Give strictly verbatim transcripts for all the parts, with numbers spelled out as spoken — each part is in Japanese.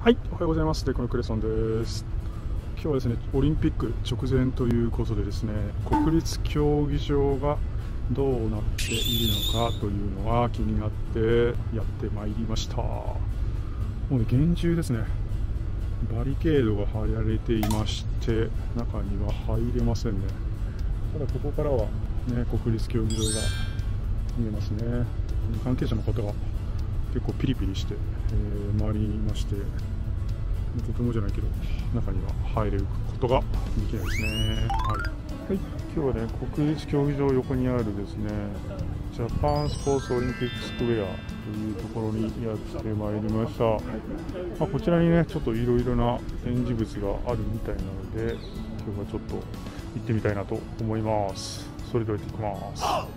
はい、おはようございます。デコのクレソンです。今日はですね、オリンピック直前ということでですね、国立競技場がどうなっているのかというのが気になってやってまいりました。もうね、厳重ですね。バリケードが張られていまして、中には入れませんね。ただここからはね、国立競技場が見えますね。関係者の方が結構ピリピリして、えー、回りまして、とてもじゃないけど中には入れることができないですね。はい、はい、今日はね、国立競技場横にあるですね、ジャパンスポーツオリンピックスクエアというところにやってまいりました。まあ、こちらにね、ちょっといろいろな展示物があるみたいなので、今日はちょっと行ってみたいなと思います。それでは行ってきます。はい、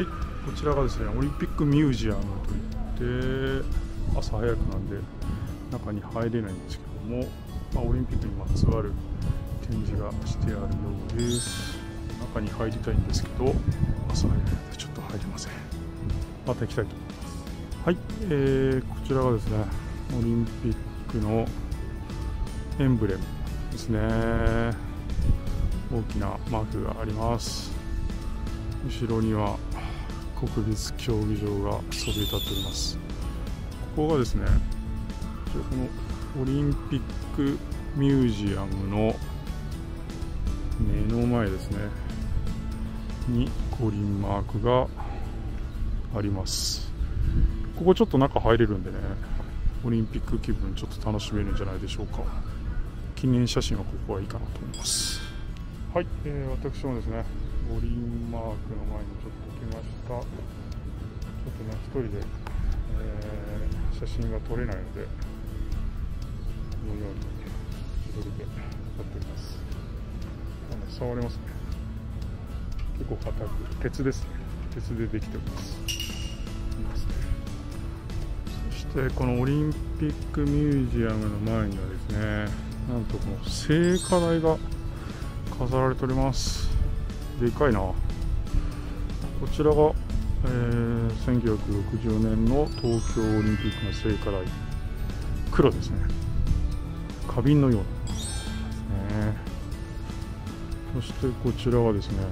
こちらがですね、オリンピックミュージアムといって、朝早くなんで中に入れないんですけども、まあ、オリンピックにまつわる展示がしてあるようです。中に入りたいんですけど、朝早いのでちょっと入れません。また行きたいと思います。はい、えー、こちらがですね、オリンピックのエンブレムですね。大きなマークがあります。後ろには国立競技場がそびえ立っております。ここがですね、このオリンピックミュージアムの目の前ですねに五輪マークがあります。ここちょっと中入れるんでね、オリンピック気分ちょっと楽しめるんじゃないでしょうか。記念写真はここはいいかなと思います。はい、えー、私もですね、五輪マークの前にちょっと来ました。ちょっとね、一人で、えー写真が撮れないので、このように一人で撮っております。あの触れますね。結構硬く、鉄ですね。鉄でできております。いますね。そしてこのオリンピックミュージアムの前にはですね、なんとこの聖火台が飾られております。でかいな。こちらがえー、せんきゅうひゃくろくじゅうねんの東京オリンピックの聖火台、黒ですね。花瓶のようなですね。そしてこちらはですね、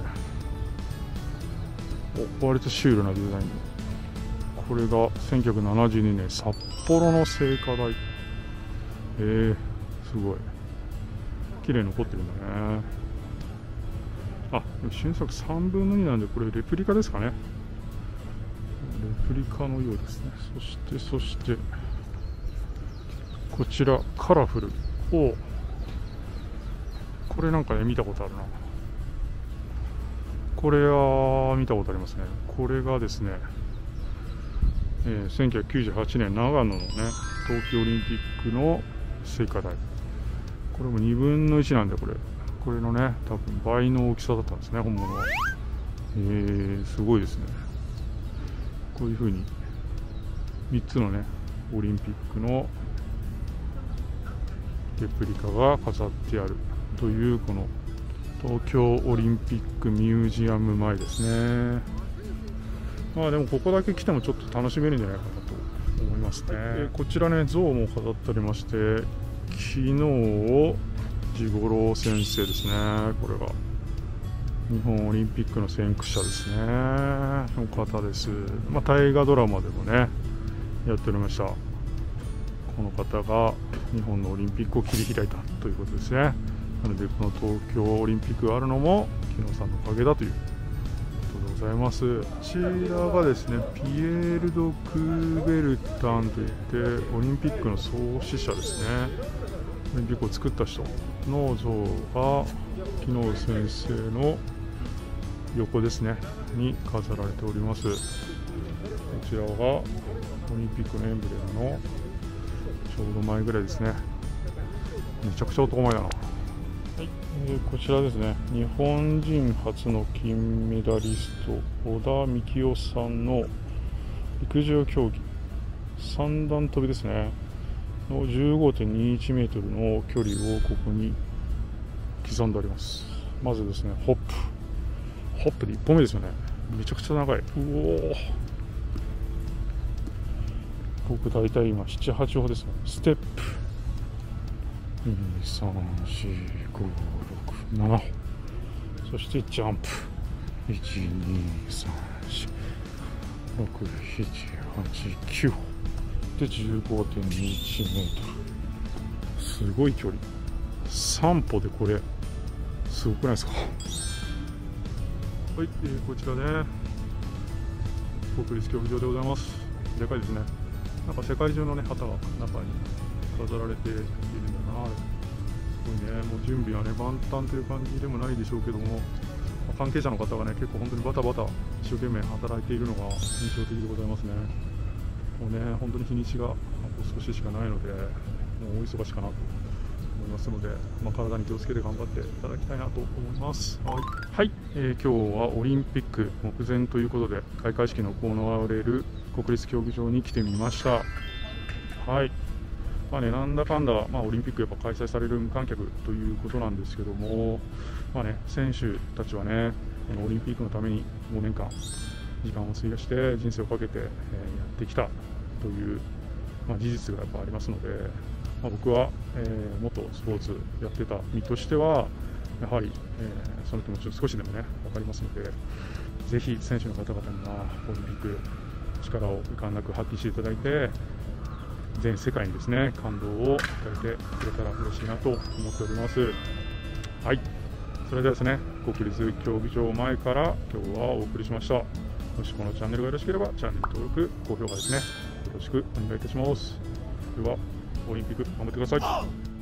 お割とシュールなデザイン。これがせんきゅうひゃくななじゅうにねん札幌の聖火台。えー、すごい綺麗に残ってるんだね。あ、瞬作さんぶんのになんで、これレプリカですかね。レプリカのようですね。そしてそしてこちらカラフル。お、これなんかね見たことあるな。これは見たことありますね。これがですね、えー、せんきゅうひゃくきゅうじゅうはちねん長野のね冬季オリンピックの聖火台。これもにぶんのいちなんで、これこれのね多分倍の大きさだったんですね、本物は。えー、すごいですね。こういうふうにみっつのねオリンピックのレプリカが飾ってあるという、この東京オリンピックミュージアム前ですね。まあでもここだけ来てもちょっと楽しめるんじゃないかなと思いますね。えこちらね、像も飾ってありまして、昨日治五郎先生ですね。これが日本オリンピックの先駆者ですね。の方です。まあ、大河ドラマでもねやっておりました。この方が日本のオリンピックを切り開いたということですね。なのでこの東京オリンピックがあるのも木野さんのおかげだということでございます。こちらがですね、ピエール・ド・クーベルタンといってオリンピックの創始者ですね。オリンピックを作った人の像が木野先生の横ですねに飾られております。こちらがオリンピックのエンブレムのちょうど前ぐらいですね。めちゃくちゃ男前だな。はい、えー、こちらですね、日本人初の金メダリスト小田幹夫さんの陸上競技三段跳びですねの じゅうごてんにいちメートルの距離をここに刻んであります。まずですね、ホップホップでいっぽんめですよね。めちゃくちゃ長い。うおー、 僕大体今なな、はち歩ですね。ステップに、さん、よん、ご、ろく、なな歩、そしてジャンプいち、に、さん、よん、ろく、なな、はち、きゅう歩で じゅうごてんにいちメートル、すごい距離。さん歩でこれすごくないですか。はい、えー、こちらね、国立競技場でございます。でかいですね。なんか世界中のね旗が中に飾られているんだな。すごいね。もう準備はね万端という感じでもないでしょうけども、関係者の方がね結構本当にバタバタ一生懸命働いているのが印象的でございますね。もうね本当に日にちがあと少ししかないので、もうお忙しかなと思いますので、まあ、体に気をつけて頑張っていただきたいなと思います。はい、はい、えー、今日はオリンピック目前ということで開会式の行われる国立競技場に来てみました。はい、まあね、なんだかんだ、まあ、オリンピックやっぱ開催される無観客ということなんですけども、まあね、選手たちはねこのオリンピックのためにごねんかん時間を費やして人生をかけて、えー、やってきたという、まあ、事実がやっぱありますので、まあ、僕は、えー、元スポーツやってた身としてはやはり、えー、その気持ちを少しでもね分かりますので、ぜひ選手の方々にはオリンピック力を遺憾なく発揮していただいて、全世界にですね感動を与えてくれたら嬉しいなと思っております。はい、それではですね、国立競技場前から今日はお送りしました。もしこのチャンネルがよろしければチャンネル登録、高評価ですね、よろしくお願いいたします。ではオリンピック頑張ってください。